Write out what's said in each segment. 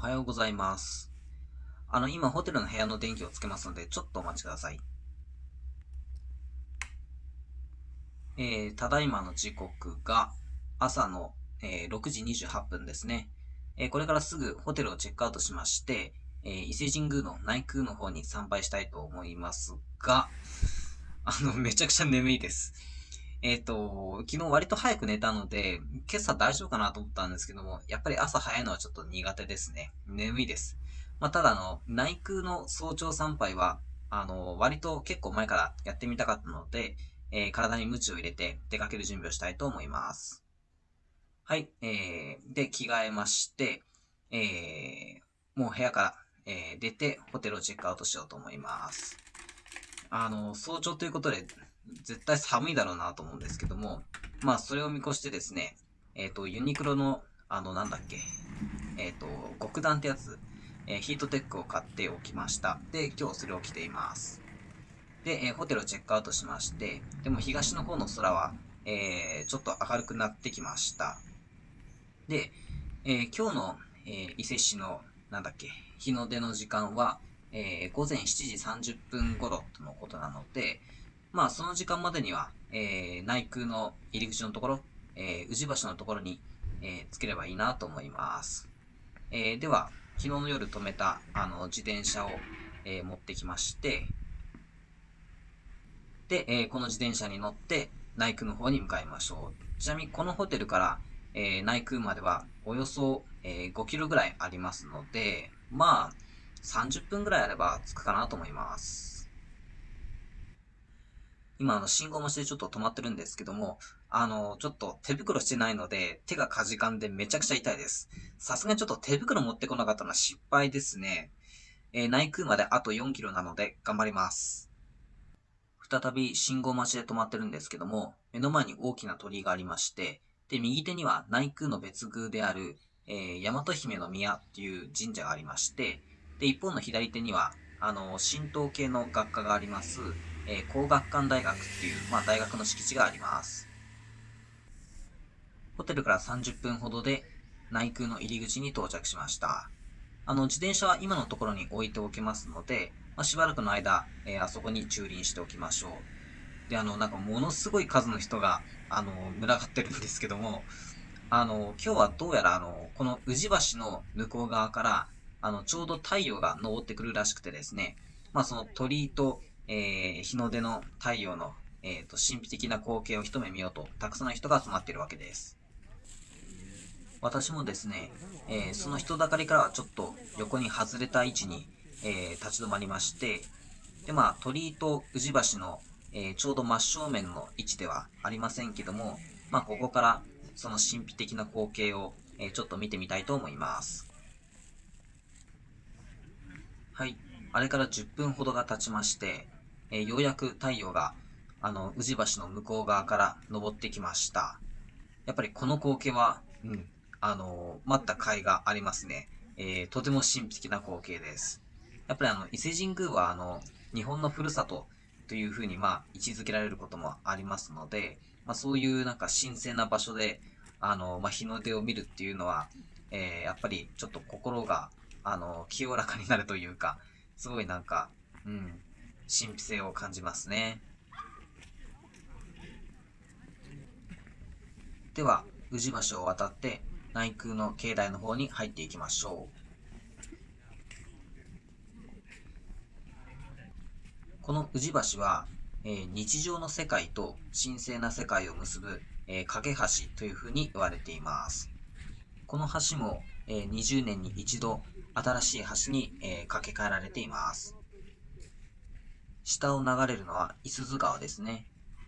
はようございます。今、ホテルの部屋の電気をつけますので、ちょっとお待ちください。ただいまの時刻が朝の、6時28分ですね。これからすぐホテルをチェックアウトしまして、伊勢神宮の内宮の方に参拝したいと思いますが、めちゃくちゃ眠いです。昨日割と早く寝たので、今朝大丈夫かなと思ったんですけども、やっぱり朝早いのはちょっと苦手ですね。眠いです。ただ内宮の早朝参拝は、割と結構前からやってみたかったので、体に鞭を入れて出かける準備をしたいと思います。はい、で、着替えまして、もう部屋から、出て、ホテルをチェックアウトしようと思います。早朝ということで、絶対寒いだろうなと思うんですけども、それを見越してですね、ユニクロの、なんだっけ、極暖ってやつ、ヒートテックを買っておきました。で、今日それを着ています。で、ホテルをチェックアウトしまして、でも東の方の空は、ちょっと明るくなってきました。で、今日の、伊勢市の、なんだっけ、日の出の時間は、午前7時30分頃とのことなので、その時間までには、内宮の入り口のところ、宇治橋のところに、つければいいなと思います。では、昨日の夜止めた、自転車を、持ってきまして、で、この自転車に乗って内宮の方に向かいましょう。ちなみにこのホテルから、内宮まではおよそ、5キロぐらいありますので、30分ぐらいあれば着くかなと思います。今、信号待ちでちょっと止まってるんですけども、ちょっと手袋してないので、手がかじかんでめちゃくちゃ痛いです。さすがにちょっと手袋持ってこなかったのは失敗ですね。内宮まであと4キロなので頑張ります。再び信号待ちで止まってるんですけども、目の前に大きな鳥居がありまして、で、右手には内宮の別宮である、大和姫の宮っていう神社がありまして、で、一方の左手には、神道系の学科があります、工学館大学っていう、大学の敷地があります。ホテルから30分ほどで内宮の入り口に到着しました。自転車は今のところに置いておきますので、しばらくの間、あそこに駐輪しておきましょう。で、なんかものすごい数の人が、群がってるんですけども、今日はどうやらこの宇治橋の向こう側から、ちょうど太陽が昇ってくるらしくてですね、その鳥居と、日の出の太陽の、神秘的な光景を一目見ようと、たくさんの人が集まっているわけです。私もですね、その人だかりからはちょっと横に外れた位置に、立ち止まりまして、で、鳥居と宇治橋の、ちょうど真正面の位置ではありませんけども、ここからその神秘的な光景を、ちょっと見てみたいと思います。はい。あれから10分ほどが経ちまして、ようやく太陽が、宇治橋の向こう側から昇ってきました。やっぱりこの光景は、待った甲斐がありますね。とても神秘的な光景です。やっぱり伊勢神宮は日本のふるさとというふうに位置づけられることもありますので、そういうなんか神聖な場所で、日の出を見るっていうのは、やっぱりちょっと心が、清らかになるというか、すごいなんか、神秘性を感じますね。では、宇治橋を渡って内宮の境内の方に入っていきましょう。この宇治橋は、日常の世界と神聖な世界を結ぶ、架け橋というふうに言われています。この橋も、20年に一度新しい橋に、架け替えられています。下を流れるのは五十鈴川ですね。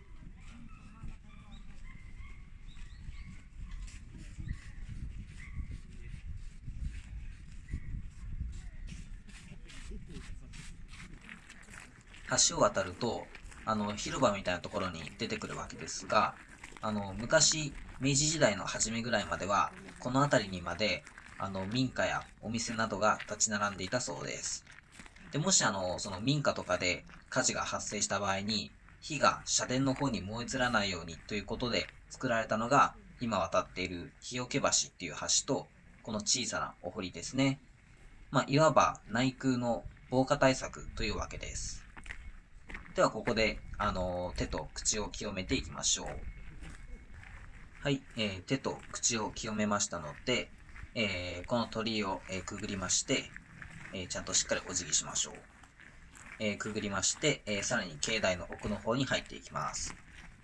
橋を渡ると、広場みたいなところに出てくるわけですが、昔、明治時代の初めぐらいまでは、この辺りにまで、民家やお店などが立ち並んでいたそうです。で、もしその民家とかで火事が発生した場合に、火が社殿の方に燃え移らないようにということで作られたのが、今渡っている日よけ橋っていう橋と、この小さなお堀ですね。 いわば内宮の防火対策というわけです。では、ここで、手と口を清めていきましょう。はい、手と口を清めましたので、この鳥居を、くぐりまして、ちゃんとしっかりお辞儀しましょう。くぐりまして、さらに境内の奥の方に入っていきます。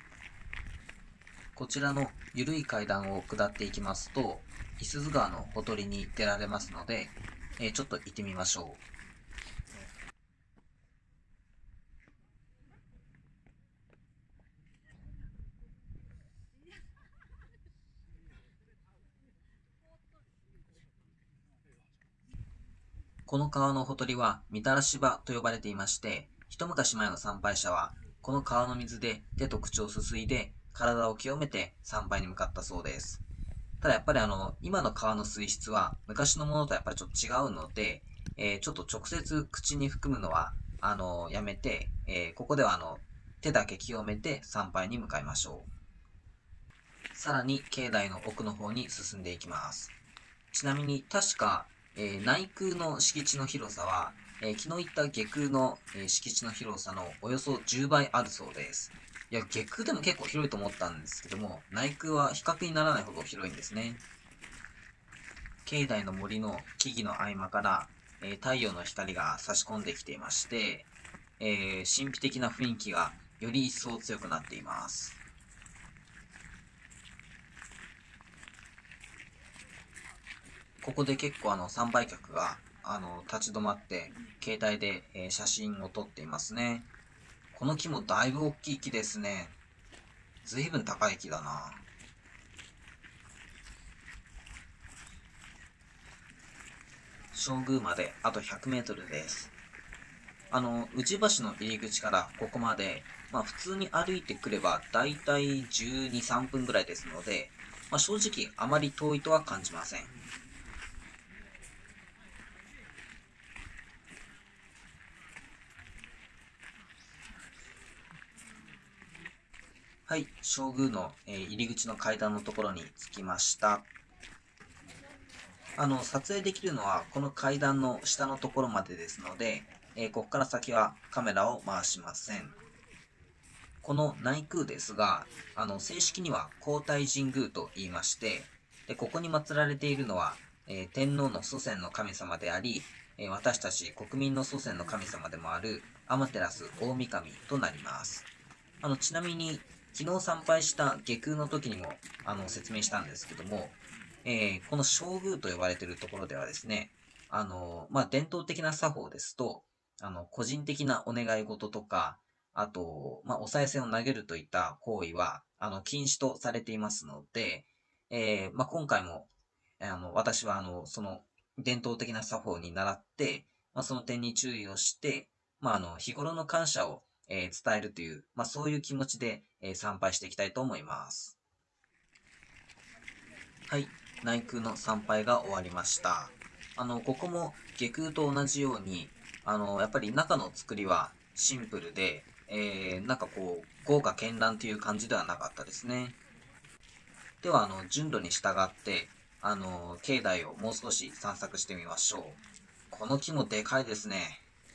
こちらの緩い階段を下っていきますと、五十鈴川のほとりに出られますので、ちょっと行ってみましょう。この川のほとりは、みたらし場と呼ばれていまして、一昔前の参拝者は、この川の水で手と口をすすいで、体を清めて参拝に向かったそうです。ただやっぱり今の川の水質は、昔のものとやっぱりちょっと違うので、ちょっと直接口に含むのは、やめて、ここでは手だけ清めて参拝に向かいましょう。さらに、境内の奥の方に進んでいきます。ちなみに、確か、内宮の敷地の広さは、昨日言った下宮の、敷地の広さのおよそ10倍あるそうです。いや、下宮でも結構広いと思ったんですけども、内宮は比較にならないほど広いんですね。境内の森の木々の合間から、太陽の光が差し込んできていまして、神秘的な雰囲気がより一層強くなっています。ここで結構参拝客が立ち止まって携帯で、写真を撮っていますね。この木もだいぶ大きい木ですね。ずいぶん高い木だな。正宮まであと100メートルです。宇治橋の入り口からここまで、普通に歩いてくればだいたい12、3分ぐらいですので、正直あまり遠いとは感じません。はい、正宮の、入り口の階段のところに着きました。撮影できるのはこの階段の下のところまでですので、ここから先はカメラを回しません。この内宮ですが、正式には皇太神宮と言いまして、でここに祀られているのは、天皇の祖先の神様であり、私たち国民の祖先の神様でもある天照大神となります。ちなみに、昨日参拝した下宮の時にも、説明したんですけども、この正宮と呼ばれているところではですね、伝統的な作法ですと、個人的なお願い事とか、あと、お賽銭を投げるといった行為は、禁止とされていますので、今回も、私は、その伝統的な作法に倣って、その点に注意をして、日頃の感謝を、伝えるという、そういう気持ちで、参拝していきたいと思います。はい、内宮の参拝が終わりました。ここも下宮と同じように、やっぱり中の作りはシンプルで、なんかこう、豪華絢爛という感じではなかったですね。では、順路に従って、境内をもう少し散策してみましょう。この木もでかいですね。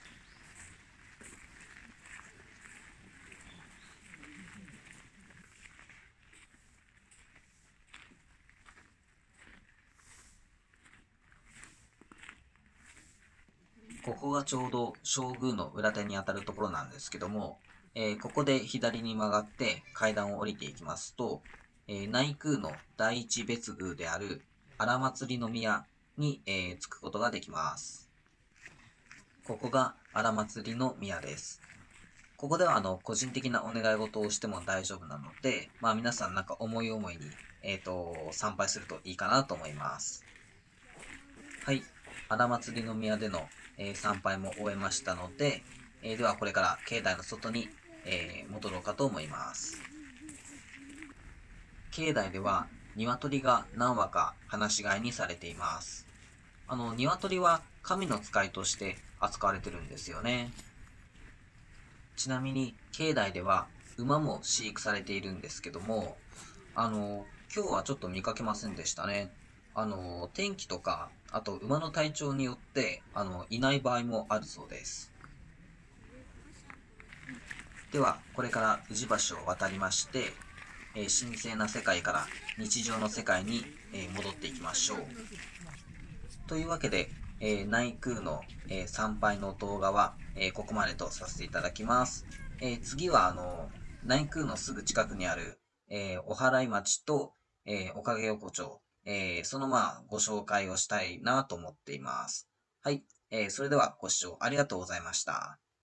ここがちょうど正宮の裏手にあたるところなんですけども、ここで左に曲がって階段を降りていきますと、内宮の第一別宮である荒祭の宮に、着くことができます。ここが荒祭の宮です。ここでは個人的なお願い事をしても大丈夫なので、皆さんなんか思い思いに、参拝するといいかなと思います。はい。荒祭の宮での、参拝も終えましたので、ではこれから境内の外に、戻ろうかと思います。境内では鶏が何羽か放し飼いにされています。鶏は神の使いとして扱われてるんですよね。ちなみに境内では馬も飼育されているんですけども、今日はちょっと見かけませんでしたね。天気とか、 あと、馬の体調によって、いない場合もあるそうです。では、これから宇治橋を渡りまして、神聖な世界から日常の世界に、戻っていきましょう。というわけで、内宮の、参拝の動画は、ここまでとさせていただきます。次は、内宮のすぐ近くにある、お祓い町と、おかげ横丁、そのご紹介をしたいなと思っています。はい、それではご視聴ありがとうございました。